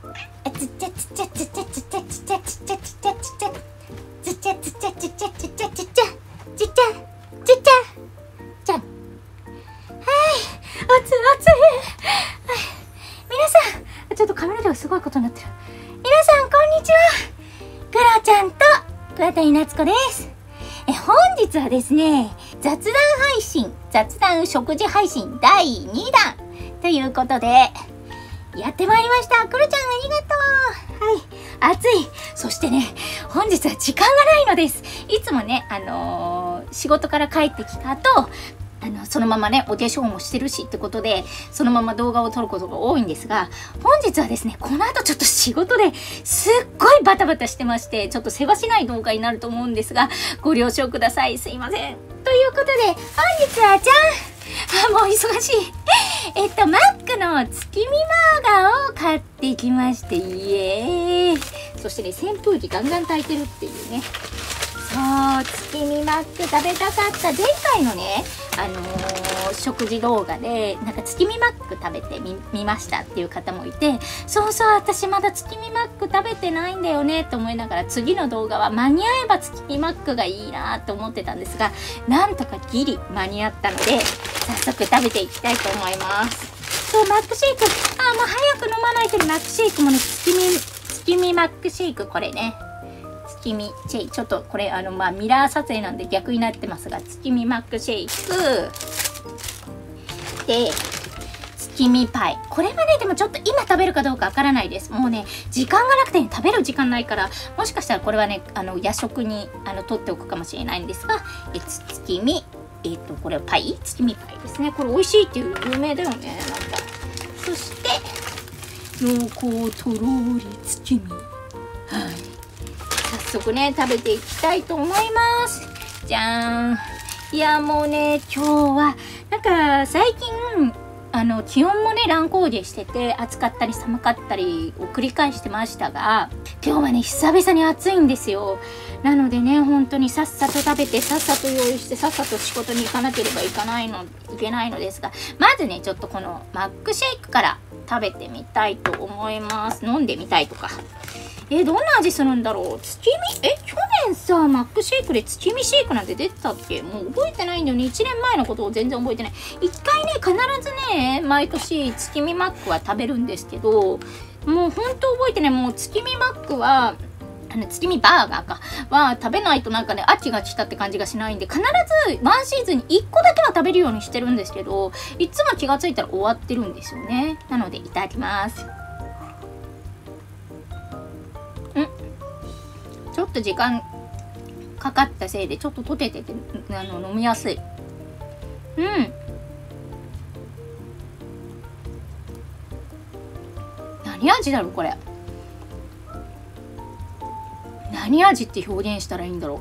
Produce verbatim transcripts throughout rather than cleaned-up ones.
あつっちゃつっちゃつっちゃつっちゃつっちゃつっちゃつっちゃつっちゃつっちゃつっちゃつっちゃつっちゃつっちゃつっちゃつっちゃつっちゃつっちゃ。はい、熱い熱い。皆さん、ちょっとカメラではすごいことになってる。皆さんこんにちは。クロちゃんと桑谷夏子です。え本日はですね、雑談配信、雑談食事配信だいにだんということでやってまいりました。クロちゃんありがとう。はい、暑い。そしてね、本日は時間がないのです。いつもね、あのー、仕事から帰ってきた後、あの、そのままね、お化粧もしてるしってことで、そのまま動画を撮ることが多いんですが、本日はですね、この後ちょっと仕事ですっごいバタバタしてまして、ちょっと世話しない動画になると思うんですが、ご了承ください。すいません。ということで、本日はじゃんあ、もう忙しい。えっと、マックの月見バーガーを買ってきまして、イエーイ。そしてね、扇風機ガンガン焚いてるっていうね。そう、月見マック食べたかった。前回のね、あのー、食事動画で、なんか月見マック食べてみ、見ましたっていう方もいて、そうそう、私まだ月見マック食べてないんだよねって思いながら、次の動画は間に合えば月見マックがいいなと思ってたんですが、なんとかギリ間に合ったので、早速食べていきたいと思います。そう、マックシェイク。あー、もう早く飲まないとね、マックシェイクもね、月見、月見マックシェイク、これね。月見シェイク。ちょっとこれ、あの、まあ、ミラー撮影なんで逆になってますが、月見マックシェイク。で、月見パイ。これはね、でもちょっと今食べるかどうかわからないです。もうね、時間がなくて、ね、食べる時間ないから、もしかしたらこれはね、あの、夜食に、あの、取っておくかもしれないんですが、え、月見。えっと、これはパイ月見パイですね。これ美味しいっていう有名だよね。なんか。そして、濃厚とろーり月見。はい。早速ね、食べていきたいと思います。じゃーん。いや、もうね、今日は、なんか、最近、あの、気温もね、乱高下してて、暑かったり寒かったりを繰り返してましたが、今日はね、久々に暑いんですよ。なのでね、本当にさっさと食べて、さっさと用意して、さっさと仕事に行かなければいかないの、いけないのですが、まずね、ちょっとこのマックシェイクから食べてみたいと思います。飲んでみたいとか。え、どんな味するんだろう。月見、え、去年さ、マックシェイクで月見シェイクなんて出てたっけ？もう覚えてないんだよね。いちねんまえのことを全然覚えてない。一回ね、必ずね、毎年月見マックは食べるんですけど、もうほんと覚えてない。もう月見マックは、あの、月見バーガーか。は食べないとなんかね、秋が来たって感じがしないんで、必ずワンシーズンにいっこだけは食べるようにしてるんですけど、いつも気がついたら終わってるんですよね。なので、いただきます。んちょっと時間かかったせいで、ちょっと溶けてて、あの、飲みやすい。うん。何味だろう、これ。何味って表現したらいいんだろ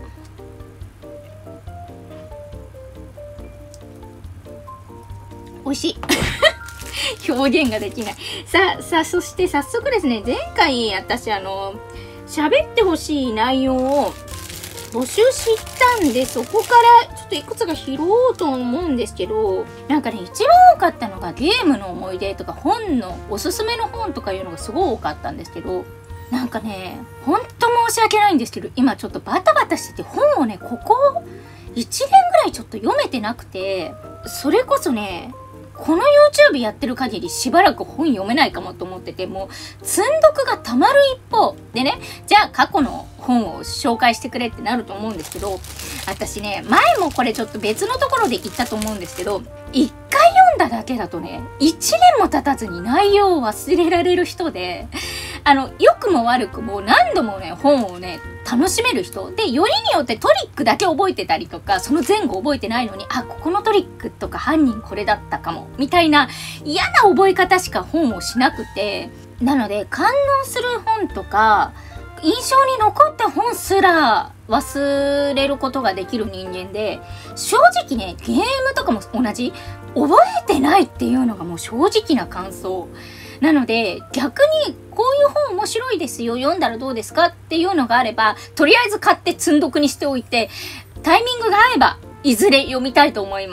う。美味しい。表現ができない。さあ、さあ、そして早速ですね、前回私あの、喋ってほしい内容を募集したんで、そこからちょっといくつか拾おうと思うんですけど、なんかね、一番多かったのがゲームの思い出とか本のおすすめの本とかいうのがすごい多かったんですけど、なんかね、ほんと申し訳ないんですけど、今ちょっとバタバタしてて本をね、ここいちねんぐらいちょっと読めてなくて、それこそね、この YouTube やってる限りしばらく本読めないかもと思ってて、もう積んどくがたまる一方でね、じゃあ過去の本を紹介してくれってなると思うんですけど、私ね、前もこれちょっと別のところで言ったと思うんですけど、一回読んだだけだとね、一年も経たずに内容を忘れられる人で、あの、良くも悪くも何度もね、本をね、楽しめる人で、よりによってトリックだけ覚えてたりとか、その前後覚えてないのに、あ、ここのトリックとか犯人これだったかもみたいな嫌な覚え方しか本をしなくて、なので感動する本とか印象に残った本すら忘れることができる人間で、正直ね、ゲームとかも同じ、覚えてないっていうのがもう正直な感想なので、逆にこういう本面白いですよ、読んだらどうですかっていうのがあれば、とりあえず買って積んどくにしておいて、タイミングが合えばいずれ読みたいと思います。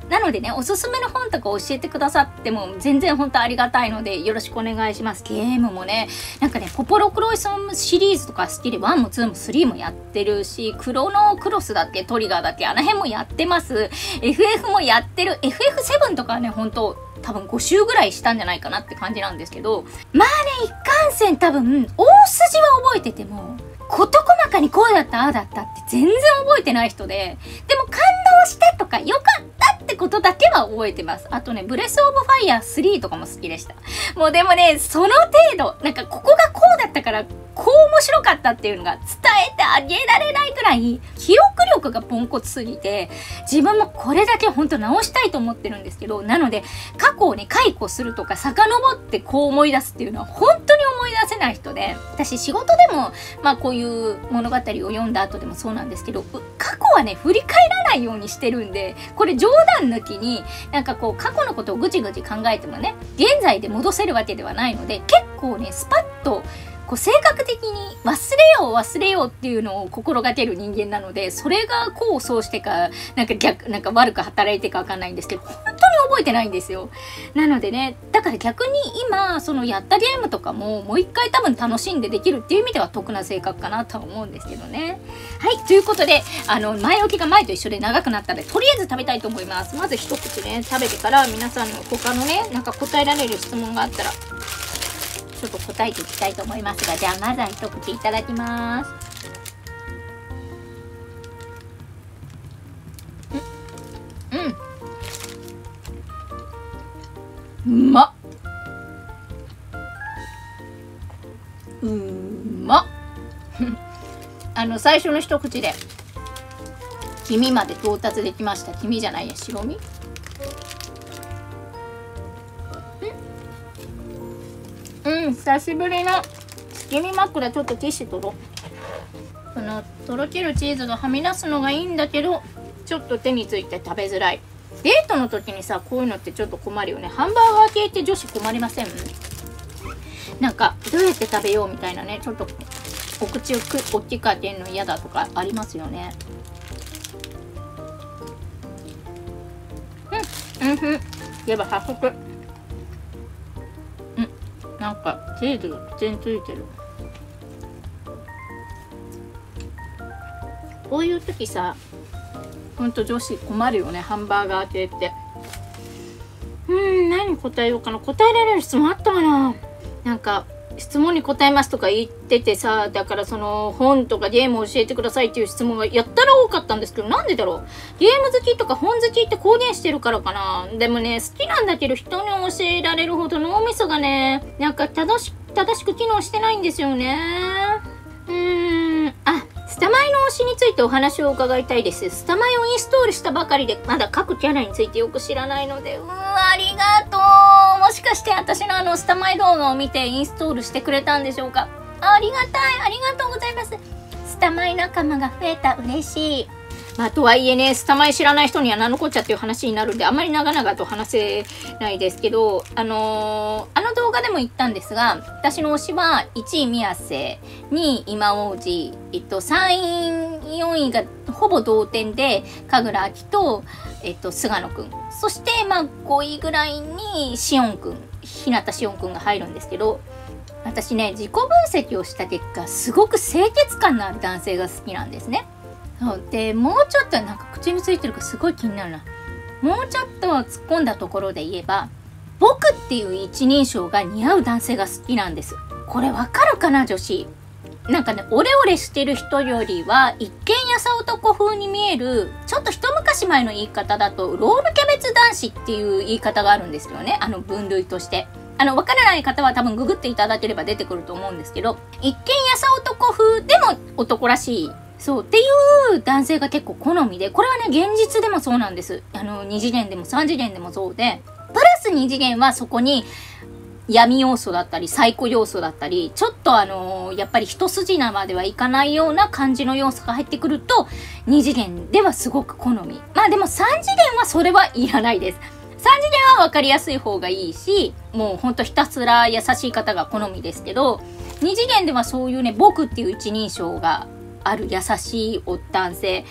なのでね、おすすめの本とか教えてくださっても全然本当ありがたいのでよろしくお願いします。ゲームもね、なんかね、ポポロクロイソンシリーズとか好きでワンもツーもスリーもやってるし、クロノクロスだっけ、トリガーだっけ、あの辺もやってます。エフエフ もやってる。エフエフセブン とかはね、本当多分ご週ぐらいしたんじゃないかなって感じなんですけど、まあね、一貫線多分大筋は覚えてても事細かにこうだったああだったって全然覚えてない人で、でも感動したとか良かったってことだけは覚えてます。あとね、ブレスオブファイヤースリーとかも好きでした。もうでもね、その程度、なんかここがこうだったからこう面白かったっていうのが伝えてあげられないくらい記憶力がポンコツすぎて、自分もこれだけ本当直したいと思ってるんですけど、なので過去をね、回顧するとか遡ってこう思い出すっていうのは本当に思い出せない人で、私仕事でもまあこういう物語を読んだ後でもそうなんですけど、過去はね、振り返らないようにしてるんで、これ冗談抜きになんかこう過去のことをぐちぐち考えてもね、現在で戻せるわけではないので、結構ね、スパッとこう性格的に忘れよう忘れようっていうのを心がける人間なので、それが功を奏してかなんか逆なんか悪く働いてかわかんないんですけど、本当に覚えてないんですよ。なのでね、だから逆に今そのやったゲームとかももう一回多分楽しんでできるっていう意味では得な性格かなとは思うんですけどね。はい、ということで、あの前置きが前と一緒で長くなったので、とりあえず食べたいと思います。まず一口ね食べてから、皆さんの他のねなんか答えられる質問があったらちょっと答えていきたいと思いますが、じゃあまずは一口いただきます。うん、うまっうまっあの最初の一口で黄身まで到達できました。黄身じゃないや、白身。うん、久しぶりの月見枕。ちょっとティッシュ取ろう。このとろけるチーズがはみ出すのがいいんだけど、ちょっと手について食べづらい。デートの時にさ、こういうのってちょっと困るよね。ハンバーガー系って女子困りません？なんかどうやって食べようみたいなね、ちょっとお口をく大きく開けるの嫌だとかありますよね。うんうんふん。では早速、なんかチーズが口についてる。こういう時さ、ほんと女子困るよね、ハンバーガー系って。うーん、何答えようかな。答えられる質問あったかな。なんか質問に答えますとか言っててさ、だからその本とかゲームを教えてくださいっていう質問がやったら多かったんですけど、なんでだろう。ゲーム好きとか本好きって公言してるからかな。でもね、好きなんだけど人に教えられるほど脳みそがね、なんか正し正しく機能してないんですよね。うーん、あ、スタマイの推しについてお話を伺いたいです。スタマイをインストールしたばかりで、まだ各キャラについてよく知らないので、うーん、ありがとう。もしかして私のあのスタマイ動画を見てインストールしてくれたんでしょうか。ありがたい、ありがとうございます。スタマイ仲間が増えた、嬉しい。まあ、とはいえね、スタマイ知らない人には何のこっちゃっていう話になるんで、あんまり長々と話せないですけど、あのー、あの動画でも言ったんですが、私の推しはいちい宮瀬、にい今王子、えっと、さんい、よんいがほぼ同点で、神楽明と、えっと、菅野くん。そして、まあ、ごいぐらいに、しおんくん、日向しおんくんが入るんですけど、私ね、自己分析をした結果、すごく清潔感のある男性が好きなんですね。そうで、もうちょっとなんか口についてるかすごい気になるな。もうちょっと突っ込んだところで言えば、僕っていう一人称が似合う男性が好きなんです。これわかるかな、女子。なんかね、オレオレしてる人よりは一見やさ男風に見える、ちょっと一昔前の言い方だとロールキャベツ男子っていう言い方があるんですよね。あの分類として。あの、わからない方は多分ググっていただければ出てくると思うんですけど、一見やさ男風でも男らしい。そうっていう男性が結構好みで、これはね、現実でもそうなんです。あの、に次元でもさん次元でもそうで、プラスに次元はそこに闇要素だったり、サイコ要素だったり、ちょっとあのー、やっぱり一筋縄ではいかないような感じの要素が入ってくると、に次元ではすごく好み。まあでもさん次元はそれはいらないです。さん次元は分かりやすい方がいいし、もうほんとひたすら優しい方が好みですけど、に次元ではそういうね、僕っていう一人称がある優しい男性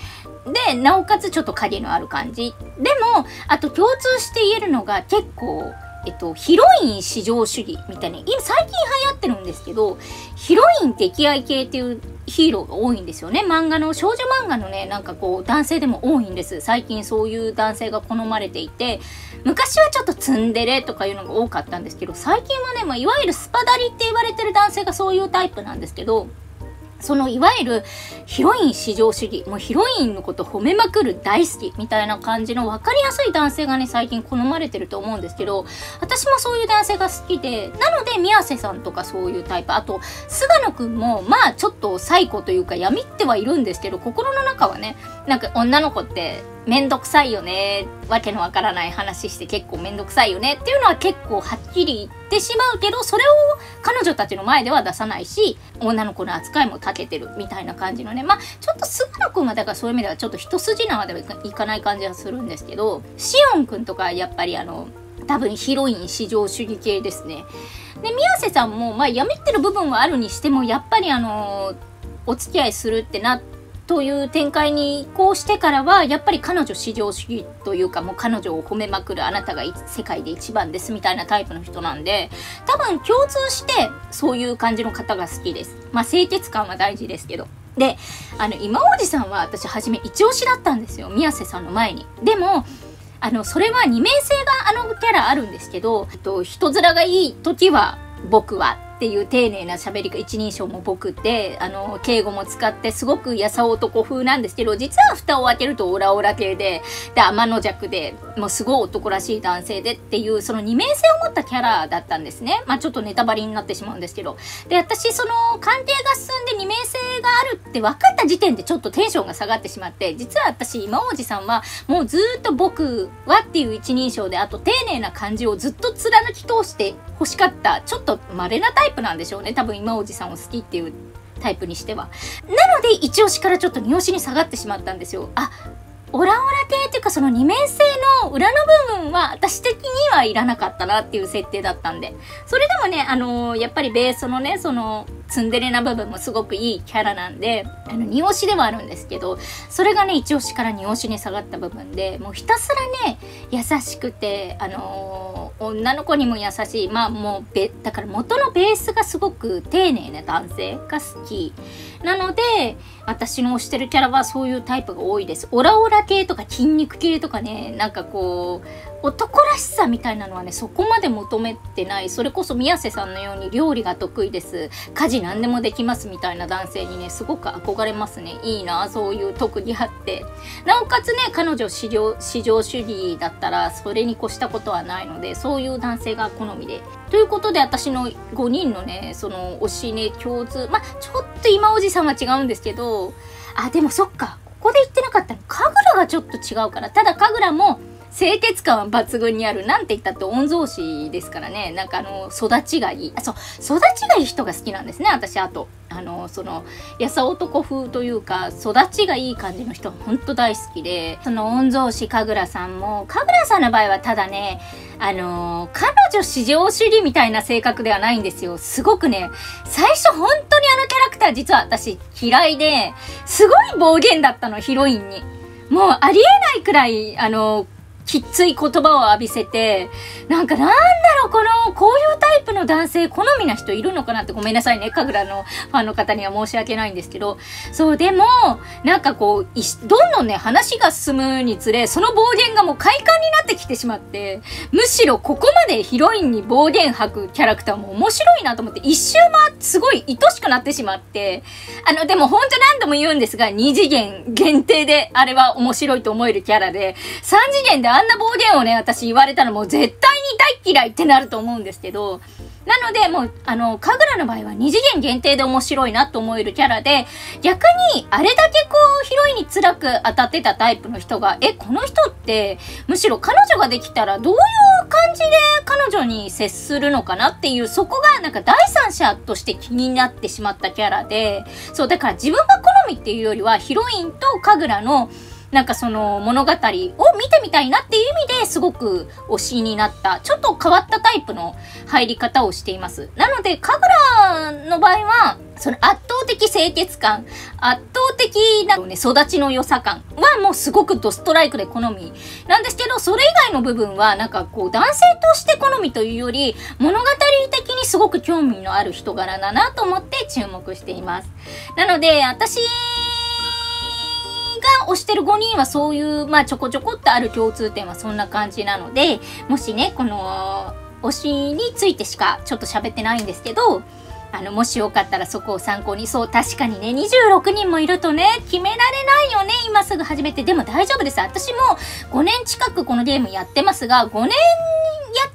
で、なおかつちょっと影のある感じ。でも、あと共通して言えるのが結構、えっと、ヒロイン至上主義みたいな、今最近流行ってるんですけど、ヒロイン溺愛系っていうヒーローが多いんですよね。漫画の、少女漫画のね、なんかこう、男性でも多いんです。最近そういう男性が好まれていて、昔はちょっとツンデレとかいうのが多かったんですけど、最近はね、まあ、いわゆるスパダリって言われてる男性がそういうタイプなんですけど、そのいわゆるヒロイン至上主義、もうヒロインのこと褒めまくる大好きみたいな感じの分かりやすい男性がね、最近好まれてると思うんですけど、私もそういう男性が好きで、なので宮瀬さんとかそういうタイプ、あと菅野くんもまあちょっとサイコというか闇ってはいるんですけど、心の中はね、なんか女の子ってめんどくさいよね、わけのわからない話して結構めんどくさいよねっていうのは結構はっきり言ってしまうけど、それを彼女たちの前では出さないし、女の子の扱いも長けてるみたいな感じのね、まあちょっと菅野くんはだからそういう意味ではちょっと一筋縄ではいかない感じはするんですけど、シオンくんとかやっぱりあの多分ヒロイン至上主義系ですね。で宮瀬さんもまあやめてる部分はあるにしても、やっぱりあのお付き合いするってなってという展開に移行してからは、やっぱり彼女至上主義というか、もう彼女を褒めまくる、あなたが世界で一番ですみたいなタイプの人なんで、多分共通してそういう感じの方が好きです。まあ清潔感は大事ですけど。で、あの今王子さんは私初め一押しだったんですよ、宮瀬さんの前に。でもあのそれは二面性があのキャラあるんですけど、と人面がいい時は僕はっていう丁寧な喋りが一人称も僕で、あの敬語も使ってすごく優男風なんですけど、実は蓋を開けるとオラオラ系で、で天の弱でもうすごい男らしい男性でっていう、その二面性を持ったキャラだったんですね。まあちょっとネタバレになってしまうんですけど、で私その鑑定が進んで二面性があるって分かった時点でちょっとテンションが下がってしまって、実は私今王子さんはもうずーっと僕はっていう一人称で、あと丁寧な感じをずっと貫き通して欲しかった、ちょっと稀なタイプなんでしょうね、多分今おじさんを好きっていうタイプにしては。なので一押しからちょっと二押しに下がってしまったんですよ。あ、オラオラ系っていうか、その二面性の裏の部分は私的にはいらなかったなっていう設定だったんで、それでもね、あのー、やっぱりベースのね、そのツンデレな部分もすごくいいキャラなんで、あの二押しではあるんですけど、それがね一押しから二押しに下がった部分で、もうひたすらね優しくて、あのー、女の子にも優しい、まあもうべだから元のベースがすごく丁寧な男性が好きなので、私の推してるキャラはそういうタイプが多いです。オラオラ系とか筋肉系とかね、なんかこう男らしさみたいなのはねそこまで求めてない。それこそ宮瀬さんのように料理が得意です、家事何でもできますみたいな男性にねすごく憧れますね。いいな、そういう特技あって、なおかつね彼女至上至上主義だったらそれに越したことはないので、そういう男性が好みで、ということで私のごにんのねその推しね共通、まあちょっと今おじさんは違うんですけど、あでもそっか、ここで言ってなかったの神楽がちょっと違うから。ただ神楽も清潔感は抜群にある。なんて言ったって御曹司ですからね。なんかあの育ちがいい、あそう育ちがいい人が好きなんですね私。あとあのその優男風というか育ちがいい感じの人はほんと大好きで、その御曹司神楽さんも、神楽さんの場合はただねあの彼女至上主義みたいな性格ではないんですよ。すごくね最初本当にあのキャラクター実は私嫌いで、すごい暴言だったのヒロインに。もうありえないくらいあのきっつい言葉を浴びせて、なんかなんだろう、この、こういうタイプの男性好みな人いるのかなって、ごめんなさいね、神楽のファンの方には申し訳ないんですけど、そう、でも、なんかこう、どんどんね、話が進むにつれ、その暴言がもう快感になってきてしまって、むしろここまでヒロインに暴言吐くキャラクターも面白いなと思って、一周回ってすごい愛しくなってしまって、あの、でも本当何度も言うんですが、二次元限定で、あれは面白いと思えるキャラで、三次元であんな暴言をね私言われたらもう絶対に大嫌いってなると思うんですけど、なのでもうあの神楽の場合は二次元限定で面白いなと思えるキャラで、逆にあれだけこうヒロインに辛く当たってたタイプの人が、えこの人ってむしろ彼女ができたらどういう感じで彼女に接するのかなっていう、そこがなんか第三者として気になってしまったキャラで、そうだから自分が好みっていうよりはヒロインと神楽のなんかその物語を見てみたいなっていう意味ですごく推しになった、ちょっと変わったタイプの入り方をしています。なので、神楽の場合は、 その圧倒的清潔感、圧倒的な、ね、育ちの良さ感はもうすごくドストライクで好みなんですけど、それ以外の部分はなんかこう男性として好みというより物語的にすごく興味のある人柄だなと思って注目しています。なので私が推してるごにんはそういう、まあちょこちょこっとある共通点はそんな感じなので、もしね、この推しについてしかちょっと喋ってないんですけど、あの、もしよかったらそこを参考に。そう、確かにね、にじゅうろくにんもいるとね、決められないよね、今すぐ始めて。でも大丈夫です。私もごねん近くこのゲームやってますが、ごねんやって、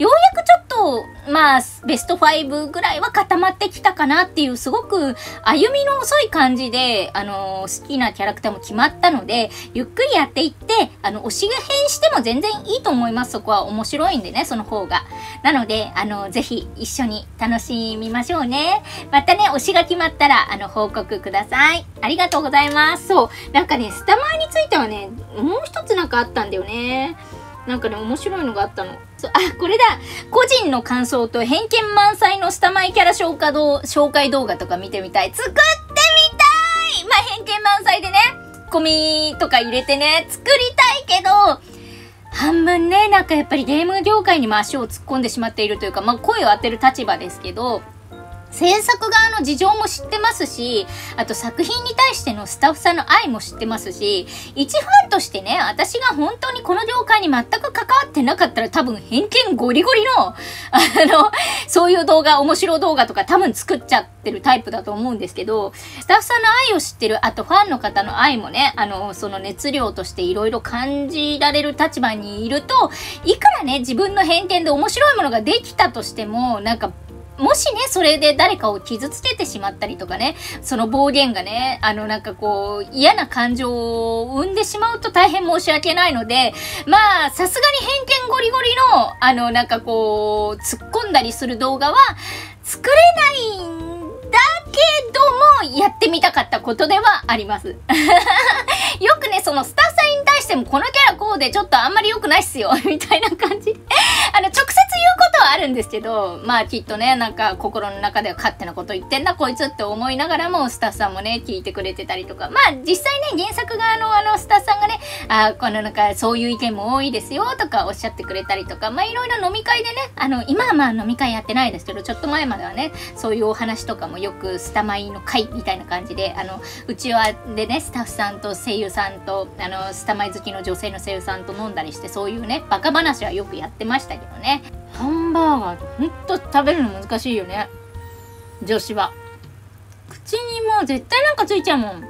ようやくちょっと、まあ、ベストファイブぐらいは固まってきたかなっていう、すごく歩みの遅い感じで、あのー、好きなキャラクターも決まったので、ゆっくりやっていって、あの、推しが変しても全然いいと思います。そこは面白いんでね、その方が。なので、あの、ぜひ一緒に楽しみましょうね。またね、推しが決まったら、あの、報告ください。ありがとうございます。そう、なんかね、スタマーについてはね、もう一つなんかあったんだよね。なんかね、面白いのがあったの。そう、あ、これだ。個人の感想と偏見満載のスタマイキャラ紹介動紹介動画とか見てみたい。作ってみたい。まあ、偏見満載でね、コミとか入れてね、作りたいけど、半分ね、なんかやっぱりゲーム業界にも足を突っ込んでしまっているというか、まあ、声を当てる立場ですけど、制作側の事情も知ってますし、あと作品に対してのスタッフさんの愛も知ってますし、一ファンとしてね、私が本当にこの業界に全く関わってなかったら多分偏見ゴリゴリの、あの、そういう動画、面白動画とか多分作っちゃってるタイプだと思うんですけど、スタッフさんの愛を知ってる、あとファンの方の愛もね、あの、その熱量としていろいろ感じられる立場にいると、いくらね、自分の偏見で面白いものができたとしても、なんか、もしね、それで誰かを傷つけてしまったりとかね、その暴言がね、あのなんかこう、嫌な感情を生んでしまうと大変申し訳ないので、まあ、さすがに偏見ゴリゴリの、あのなんかこう、突っ込んだりする動画は作れないんだけども、やってみたかったことではあります。よくね、そのスタッフさんに対しても、このキャラこうでちょっとあんまり良くないっすよ、みたいな感じ。あの、直接言うことはあるんですけど、まあきっとね、なんか心の中では勝手なこと言ってんだこいつって思いながらも、スタッフさんもね、聞いてくれてたりとか、まあ実際ね、原作側のあのスタッフさんがね、あこのなんかそういう意見も多いですよとかおっしゃってくれたりとか、まあいろいろ飲み会でね、あの、今はまあ飲み会やってないですけど、ちょっと前まではね、そういうお話とかもよくスタマイの会みたいな感じで、あの、うちわでね、スタッフさんと声優さんと、あの、スタマイ好きの女性の声優さんと飲んだりして、そういうね、バカ話はよくやってましたけどね。ハンバーガー、ほんと食べるの難しいよね。女子は。口にもう絶対なんかついちゃうもん。うん。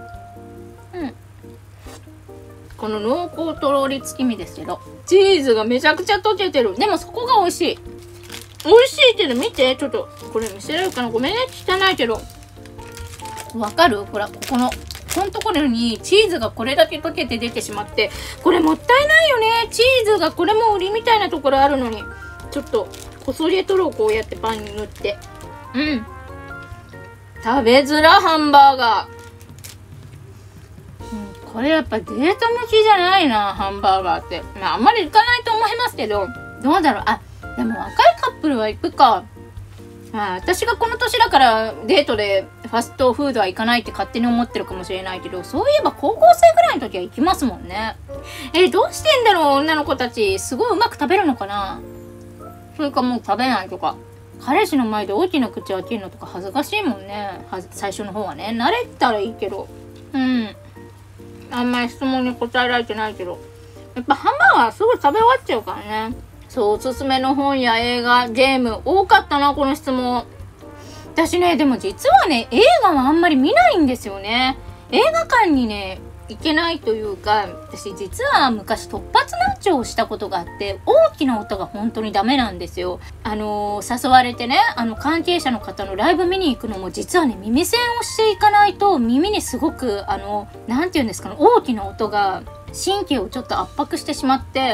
この濃厚とろり付き身ですけど、チーズがめちゃくちゃ溶けてる。でもそこが美味しい。美味しいけど見て、ちょっと、これ見せられるかな、ごめんね、汚いけど。わかる？ほら、ここの。このところにチーズがこれだけ溶けて出てしまって、これもったいないよね。チーズがこれも売りみたいなところあるのに。ちょっと、こそげ取ろう、こうやってパンに塗って。うん。食べづら、ハンバーガー。うん、これやっぱデート向きじゃないな、ハンバーガーって。まあ、あんまり行かないと思いますけど、どうだろう。あ、でも若いカップルは行くか。まあ、私がこの年だからデートでファストフードは行かないって勝手に思ってるかもしれないけど、そういえば高校生ぐらいの時は行きますもんね。えー、どうしてんだろう、女の子たち。すごいうまく食べるのかな。それかもう食べないとか。彼氏の前で大きな口開けるのとか恥ずかしいもんね。は最初の方はね。慣れたらいいけど。うん。あんまり質問に答えられてないけど。やっぱハンバーガーすぐ食べ終わっちゃうからね。そう、おすすめの本や映画、ゲーム、多かったな、この質問。私ね、でも実はね、映画はあんまり見ないんですよね。映画館にね、行けないというか、私実は昔突発難聴をしたことがあって、大きな音が本当にダメなんですよ。あのー、誘われてね、あの、関係者の方のライブ見に行くのも実はね、耳栓をしていかないと、耳にすごく、あの、なんていうんですかね、大きな音が神経をちょっと圧迫してしまって、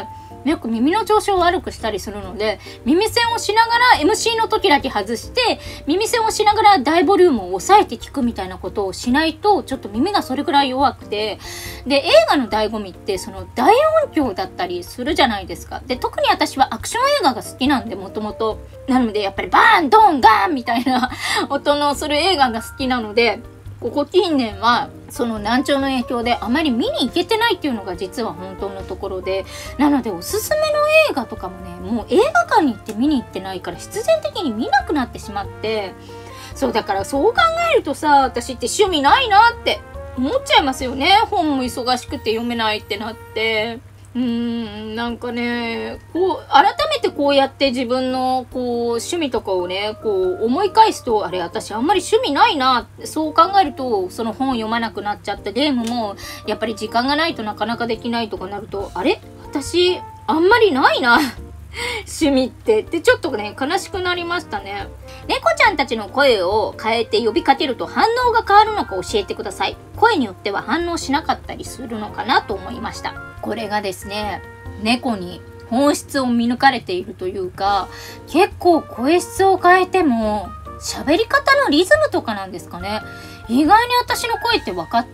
よく耳の調子を悪くしたりするので、耳栓をしながら エムシー の時だけ外して、耳栓をしながら大ボリュームを抑えて聞くみたいなことをしないと、ちょっと耳がそれくらい弱くて、で、映画の醍醐味って、その大音響だったりするじゃないですか。で、特に私はアクション映画が好きなんで、もともと。なので、やっぱりバーン、ドン、ガーンみたいな音のする映画が好きなので、ここ近年はその難聴の影響であまり見に行けてないっていうのが実は本当のところで、なのでおすすめの映画とかもね、もう映画館に行って見に行ってないから必然的に見なくなってしまって、そうだからそう考えるとさ、私って趣味ないなって思っちゃいますよね。本も忙しくて読めないってなって。うーん、なんかね、こう、改めてこうやって自分の、こう、趣味とかをね、こう、思い返すと、あれ、私あんまり趣味ないな、そう考えると、その本読まなくなっちゃって、ゲームも、やっぱり時間がないとなかなかできないとかなると、あれ私、あんまりないな。趣味ってってちょっとね悲しくなりましたね。猫ちゃんたちの声を変えて呼びかけると反応が変わるのか教えてください。声によっては反応しなかったりするのかなと思いました。これがですね、猫に本質を見抜かれているというか、結構声質を変えても喋り方のリズムとかなんですかね、意外に私の声って分かって、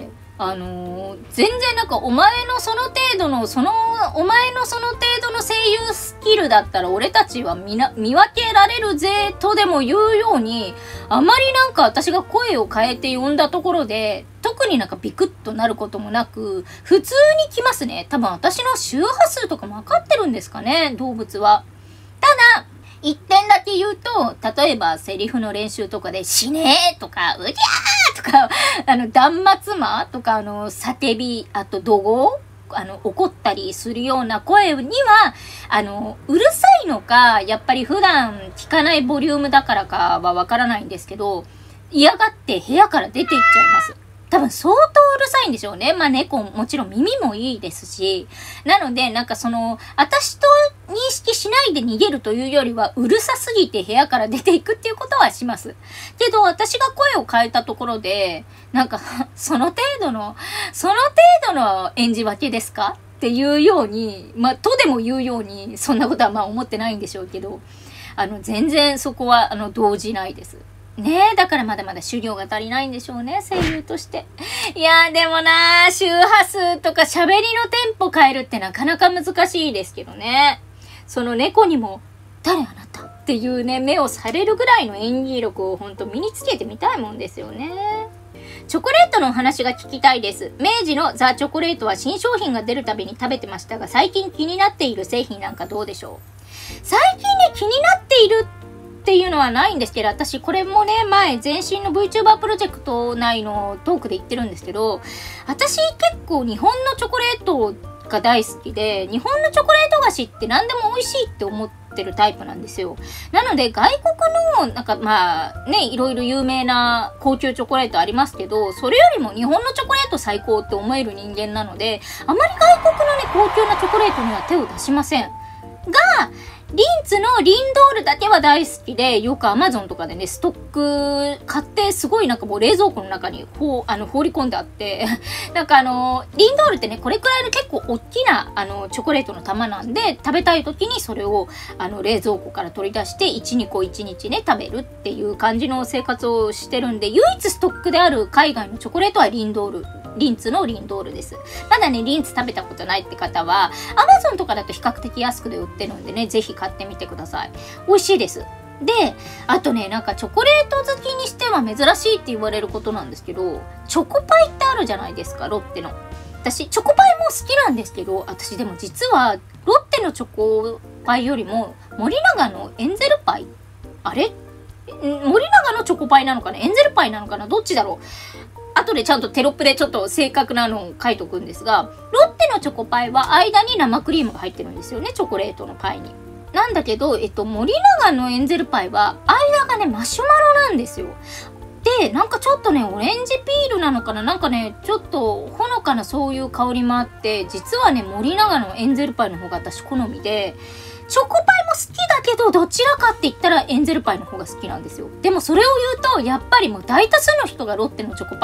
あのー、全然なんかお前のその程度のそのお前のその程度の声優スキルだったら俺たちは見な見分けられるぜとでも言うように、あまりなんか私が声を変えて呼んだところで特になんかビクッとなることもなく普通に来ますね。多分私の周波数とかも分かってるんですかね、動物は。ただ一点だけ言うと、例えばセリフの練習とかで死ねーとかうぎゃーとか、あの断末魔とか、あの叫び、あと怒号、あの怒ったりするような声にはあのうるさいのか、やっぱり普段聞かないボリュームだからかはわからないんですけど、嫌がって部屋から出ていっちゃいます。多分相当うるさいんでしょうね。まあ猫もちろん耳もいいですし。なのでなんかその、私と認識しないで逃げるというよりは、うるさすぎて部屋から出ていくっていうことはします。けど私が声を変えたところで、なんか、その程度の、その程度の演じ分けですかっていうように、まあ、とでも言うように、そんなことはまあ思ってないんでしょうけど、あの、全然そこは、あの、動じないです。ねえ、だからまだまだ修行が足りないんでしょうね、声優として。いやーでもなー、周波数とか喋りのテンポ変えるってなかなか難しいですけどね。その猫にも、誰あなたっていうね、目をされるぐらいの演技力をほんと身につけてみたいもんですよね。チョコレートのお話が聞きたいです。明治のザ・チョコレートは新商品が出るたびに食べてましたが、最近気になっている製品なんかどうでしょう？最近ね、気になっているっていうのはないんですけど、私これもね、前前身の VTuber プロジェクト内のトークで言ってるんですけど、私結構日本のチョコレートが大好きで、日本のチョコレート菓子って何でも美味しいって思ってるタイプなんですよ。なので外国のなんかまあね、いろいろ有名な高級チョコレートありますけど、それよりも日本のチョコレート最高って思える人間なので、あまり外国のね、高級なチョコレートには手を出しませんが、リンツのリンドールだけは大好きで、よくアマゾンとかでね、ストック買って、すごいなんかもう冷蔵庫の中にほうあの放り込んであって、なんかあの、リンドールってね、これくらいの結構大きなあのチョコレートの玉なんで、食べたい時にそれをあの冷蔵庫から取り出して、いち、にこいちにちね、食べるっていう感じの生活をしてるんで、唯一ストックである海外のチョコレートはリンドール。リンツのリンドールです。まだね、リンツ食べたことないって方は、アマゾンとかだと比較的安くで売ってるんでね、ぜひ買ってみてください。美味しいです。で、あとね、なんかチョコレート好きにしては珍しいって言われることなんですけど、チョコパイってあるじゃないですか、ロッテの。私、チョコパイも好きなんですけど、私でも実は、ロッテのチョコパイよりも、森永のエンゼルパイあれ森永のチョコパイなのかな、エンゼルパイなのかな、どっちだろう。後でちゃんとテロップでちょっと正確なのを書いとくんですが、ロッテのチョコパイは間に生クリームが入ってるんですよね、チョコレートのパイに。なんだけど、えっと、森永のエンゼルパイは間がね、マシュマロなんですよ。で、なんかちょっとね、オレンジピールなのかな、なんかね、ちょっとほのかなそういう香りもあって、実はね、森永のエンゼルパイの方が私好みで、チョコパイも好きだけど、どちらかって言ったらエンゼルパイの方が好きなんですよ。でもそれを言うと、やっぱりもう大多数の人がロッテのチョコパイの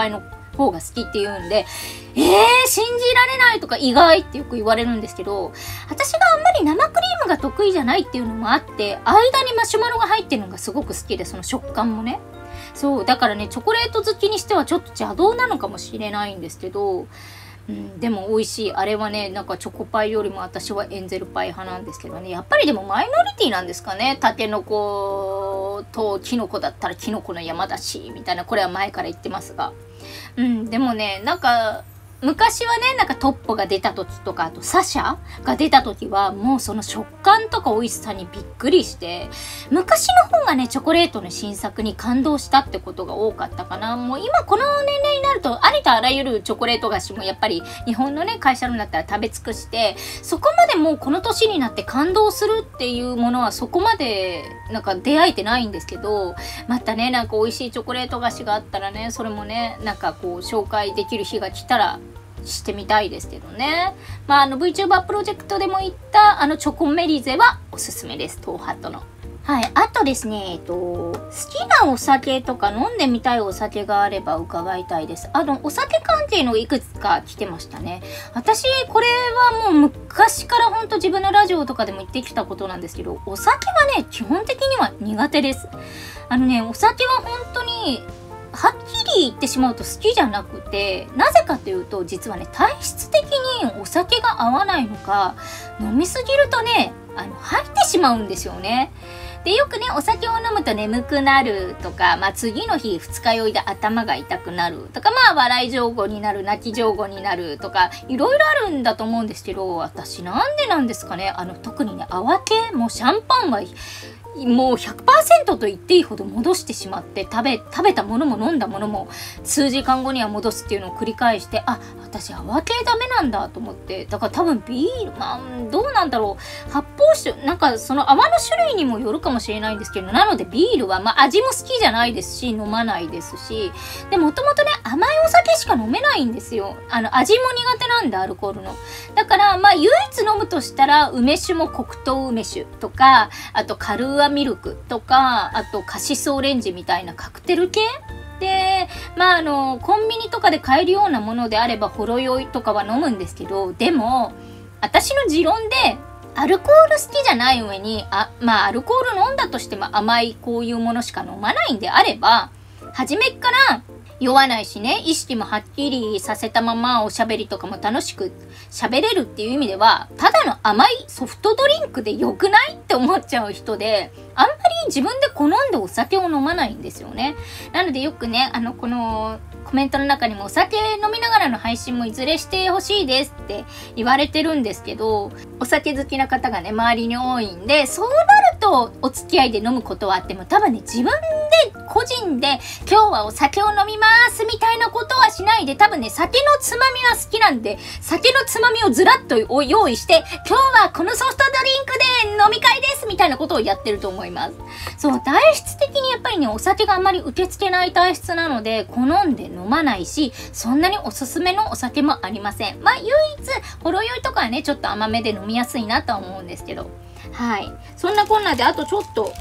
方が好きって言うんで、えー、信じられないとか意外ってよく言われるんですけど、私があんまり生クリームが得意じゃないっていうのもあって、間にマシュマロが入ってるのがすごく好きで、その食感もね。そう、だからね、チョコレート好きにしてはちょっと邪道なのかもしれないんですけど、うん、でも美味しい。あれはね、なんかチョコパイよりも私はエンゼルパイ派なんですけどね。やっぱりでもマイノリティなんですかね。タケノコとキノコだったらキノコの山だし、みたいな、これは前から言ってますが。うん、でもね、なんか、昔はね、なんかトッポが出た時とか、あとサシャが出た時は、もうその食感とか美味しさにびっくりして、昔の方がね、チョコレートの新作に感動したってことが多かったかな。もう今この年齢になると、ありとあらゆるチョコレート菓子もやっぱり日本のね、会社のだったら食べ尽くして、そこまでもうこの年になって感動するっていうものはそこまでなんか出会えてないんですけど、またね、なんか美味しいチョコレート菓子があったらね、それもね、なんかこう紹介できる日が来たら、してみたいですけどね。まあ、あの VTuber プロジェクトでも言ったあのチョコメリゼはおすすめです。トーハットの。はい。あとですね、えっと、好きなお酒とか飲んでみたいお酒があれば伺いたいです。あの、お酒関係のいくつか来てましたね。私、これはもう昔からほんと自分のラジオとかでも言ってきたことなんですけど、お酒はね、基本的には苦手です。あのね、お酒は本当に、はっきり言ってしまうと好きじゃなくて、なぜかというと、実はね、体質的にお酒が合わないのか、飲みすぎるとね、あの、吐いてしまうんですよね。で、よくね、お酒を飲むと眠くなるとか、まあ、次の日二日酔いで頭が痛くなるとか、まあ、笑い上戸になる、泣き上戸になるとか、いろいろあるんだと思うんですけど、私なんでなんですかね、あの、特にね、泡系、もうシャンパンは、もう ひゃくパーセント と言っていいほど戻してしまって、食べ、食べたものも飲んだものも数時間後には戻すっていうのを繰り返して、あ、私泡系ダメなんだと思って、だから多分ビール、まあ、どうなんだろう。発泡酒、なんかその泡の種類にもよるかもしれないんですけど、なのでビールは、まあ味も好きじゃないですし、飲まないですし、で、もともとね、甘いお酒しか飲めないんですよ。あの、味も苦手なんで、アルコールの。だから、まあ唯一飲むとしたら、梅酒も黒糖梅酒とか、あとカルーアミルクとか、あとカシスオレンジみたいなカクテル系で、まああの、コンビニとかで買えるようなものであれば、ほろ酔いとかは飲むんですけど、でも、私の持論で、アルコール好きじゃない上に、あ、まあアルコール飲んだとしても甘いこういうものしか飲まないんであれば、初めっから酔わないしね、意識もはっきりさせたままおしゃべりとかも楽しく喋れるっていう意味では、ただの甘いソフトドリンクで良くないって思っちゃう人で、あんまり自分で好んでお酒を飲まないんですよね。なのでよくね、あの、このコメントの中にもお酒飲みながらの配信もいずれしてほしいですって言われてるんですけど、お酒好きな方がね、周りに多いんで、そうなるとお付き合いで飲むことはあっても、多分ね、自分で個人で今日はお酒を飲みますみたいなことはしないで、多分ね、酒のつまみは好きなんで、酒のつまみをずらっと用意して、今日はこのソフトドリンクで飲み会ですみたいなことをやってると思います。そう、体質的にやっぱりね、お酒があんまり受け付けない体質なので、好んで飲まないし、そんなにおすすめのお酒もありません。まあ、唯一、ほろ酔いとかはね、ちょっと甘めで飲みやすいなとは思うんですけど。はい。そんなこんなで、あとちょっと、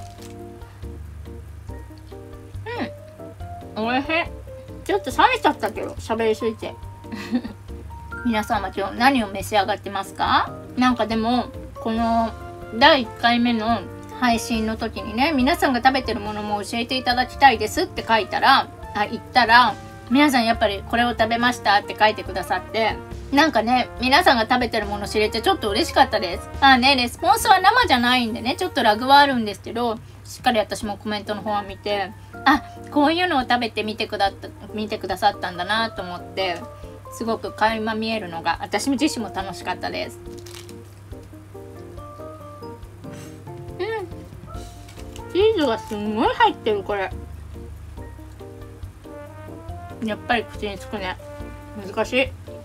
うん。おいしい。ちょっと冷めちゃったけど、喋りすぎて。皆様今日何を召し上がってますか？なんかでも、このだいいっかいめの配信の時にね、皆さんが食べてるものも教えていただきたいですって書いたら、あ、言ったら、皆さんやっぱりこれを食べましたって書いてくださって、なんかね、皆さんが食べてるもの知れてちょっと嬉しかったです。まあね、レスポンスは生じゃないんでね、ちょっとラグはあるんですけど、しっかり私もコメントの方は見て、あ、こういうのを食べてみてくだった、見てくださったんだなと思って、すごく垣間見えるのが、私自身も楽しかったです。うん。チーズがすんごい入ってる、これ。やっぱり口につくね。難しい。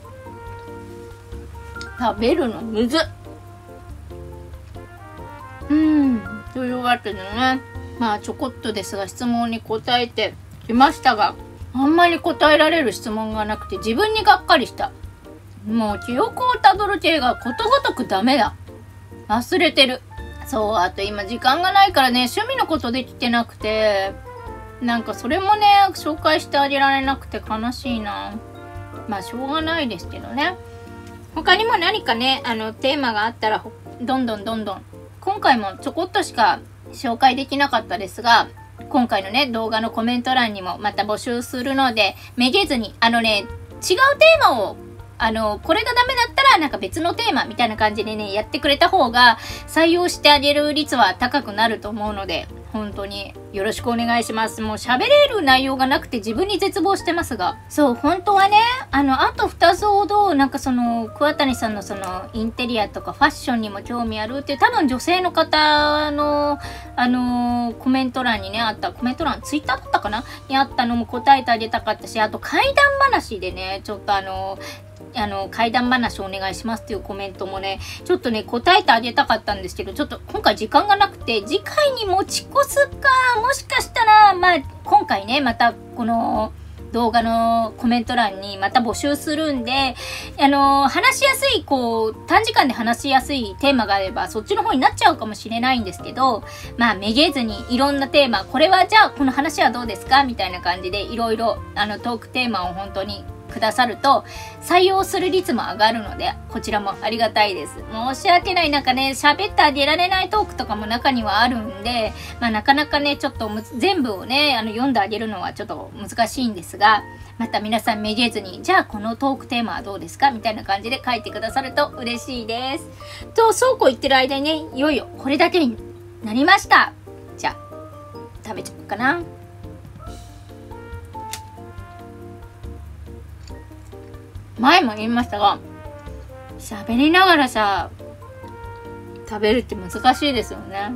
食べるのむずっ。うん。というわけでね。まあちょこっとですが質問に答えてきましたが、あんまり答えられる質問がなくて自分にがっかりした。もう記憶をたどる系がことごとくダメだ。忘れてる。そう、あと今時間がないからね、趣味のことできてなくて、 なんかそれもね紹介してあげられなくて悲しいな。まあしょうがないですけどね。他にも何かねあのテーマがあったらどんどんどんどん、今回もちょこっとしか紹介できなかったですが、今回のね動画のコメント欄にもまた募集するので、めげずにあのね違うテーマをあのこれがダメだったらなんか別のテーマみたいな感じでねやってくれた方が採用してあげる率は高くなると思うので、本当によろしくお願いします。もう喋れる内容がなくて自分に絶望してますが、そう本当はねあのあとふたつほどなんかその桑谷さんのそのインテリアとかファッションにも興味あるっていう多分女性の方のあのー、コメント欄にねあったコメント欄ツイッターだったかなにあったのも答えてあげたかったし、あと怪談話でねちょっとあのーあの怪談話お願いしますっていうコメントもねちょっとね答えてあげたかったんですけど、ちょっと今回時間がなくて次回に持ち越すか、もしかしたらまあ今回ねまたこの動画のコメント欄にまた募集するんで、あの話しやすいこう短時間で話しやすいテーマがあればそっちの方になっちゃうかもしれないんですけど、まあめげずにいろんなテーマ、これはじゃあこの話はどうですかみたいな感じでいろいろあのトークテーマを本当にくださると採用する率も上がるので、こちらもありがたいです。申し訳ない、なんかね喋ってあげられないトークとかも中にはあるんで、まあなかなかねちょっと全部をねあの読んであげるのはちょっと難しいんですが、また皆さんめげずにじゃあこのトークテーマはどうですかみたいな感じで書いてくださると嬉しいです。とそうこう言ってる間にねいよいよこれだけになりました。じゃあ食べちゃおうかな。前も言いましたが、喋りながらさ食べるって難しいですよね。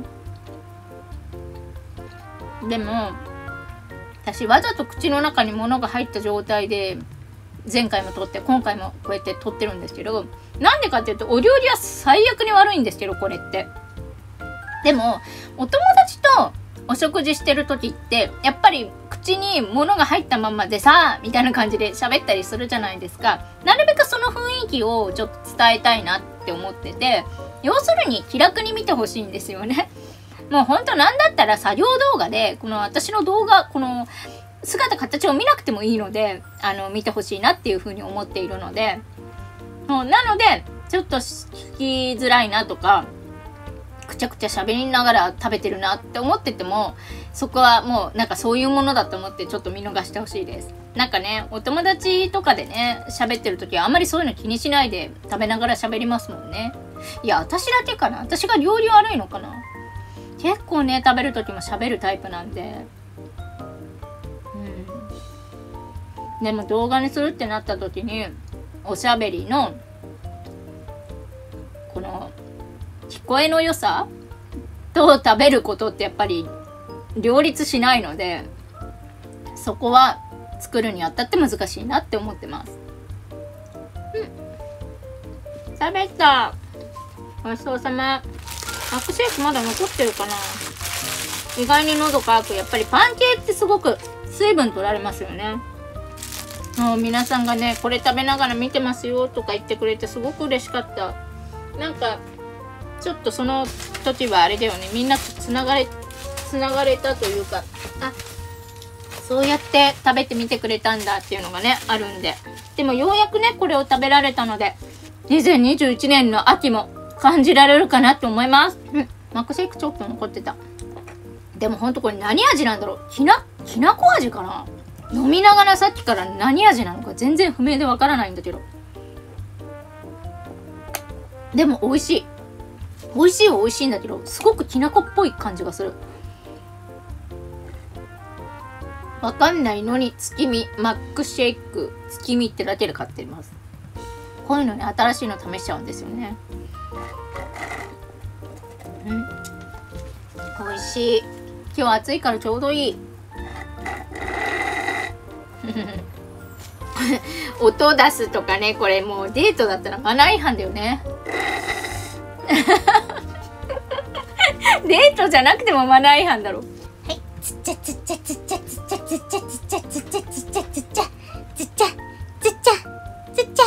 でも私わざと口の中に物が入った状態で前回も撮って今回もこうやって撮ってるんですけど、なんでかっていうとお料理は最悪に悪いんですけどこれって。でもお友達とお食事してる時ってやっぱり口に物が入ったままでさみたいな感じで喋ったりするじゃないですか。なるべくその雰囲気をちょっと伝えたいなって思ってて、要するに気楽に見てほしいんですよね。もうほんとなんだったら作業動画でこの私の動画この姿形を見なくてもいいのであの見てほしいなっていうふうに思っているので、もうなのでちょっと聞きづらいなとかくちゃくちゃ喋りながら食べてるなって思ってても、そこはもうなんかそういうものだと思ってちょっと見逃してほしいです。なんかねお友達とかでね喋ってる時はあんまりそういうの気にしないで食べながら喋りますもんね。いや私だけかな、私が料理悪いのかな。結構ね食べる時も喋るタイプなんで、うん、でも動画にするってなった時におしゃべりのこの聞こえの良さと食べることってやっぱり両立しないので、そこは作るにあたって難しいなって思ってます。うん、食べた。ごちそうさま。マックシェイクまだ残ってるかな。意外に喉乾く。やっぱりパン系ってすごく水分取られますよね。もう皆さんがねこれ食べながら見てますよとか言ってくれてすごく嬉しかった。なんかちょっとその時はあれだよね、みんなとつながれつながれたというか、あそうやって食べてみてくれたんだっていうのがねあるんで、でもようやくねこれを食べられたのでにせんにじゅういちねんの秋も感じられるかなと思います。うん、マックシェイクちょっと残ってた。でもほんとこれ何味なんだろう。きなきなこ味かな。飲みながらさっきから何味なのか全然不明でわからないんだけど、でも美味しい。美味しいは美味しいんだけど、すごくきなこっぽい感じがする。わかんないのに月見マックシェイク月見ってだけで買ってます。こういうのね新しいの試しちゃうんですよね。うん、美味しい。今日暑いからちょうどいい。音出すとかね、これもうデートだったらマナー違反だよね。デートじゃなくてもマナー違反だろ。 はい、つっちゃつっちゃつっちゃつっちゃつっちゃつっちゃつっちゃつっちゃつっちゃつっちゃつっちゃつっちゃつっちゃ。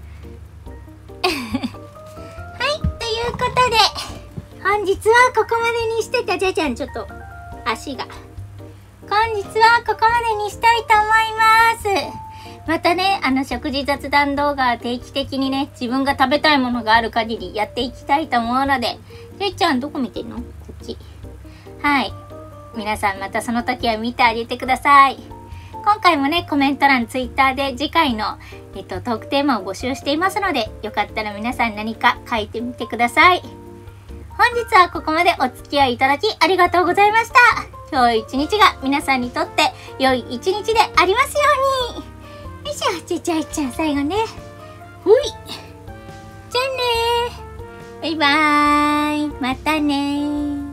はい、ということで本日はここまでにしてた。じゃじゃん、ちょっと足がこん本日はここまでにしたいと思います。またね、あの食事雑談動画は定期的にね、自分が食べたいものがある限りやっていきたいと思うので、ていちゃんどこ見てんの？こっち。はい。皆さんまたその時は見てあげてください。今回もね、コメント欄、ツイッターで次回の、えっと、トークテーマを募集していますので、よかったら皆さん何か書いてみてください。本日はここまでお付き合いいただきありがとうございました。今日一日が皆さんにとって良い一日でありますように。よいしょ、ちっちゃいちゃん最後ね。ほい。じゃあねー。バイバーイ。またねー。